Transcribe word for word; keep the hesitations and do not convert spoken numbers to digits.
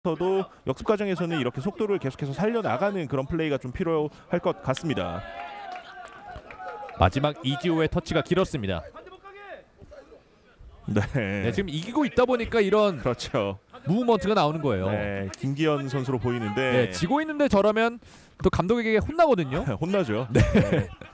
서도 역습 과정에서는 이렇게 속도를 계속해서 살려나가는 그런 플레이가 좀 필요할 것 같습니다. 마지막 이지호의 터치가 길었습니다. 네. 네, 지금 이기고 있다 보니까 이런 그렇죠. 무브먼트가 나오는 거예요. 네, 김기현 선수로 보이는데 네, 지고 있는데 저러면 또 감독에게 혼나거든요. 혼나죠. 네.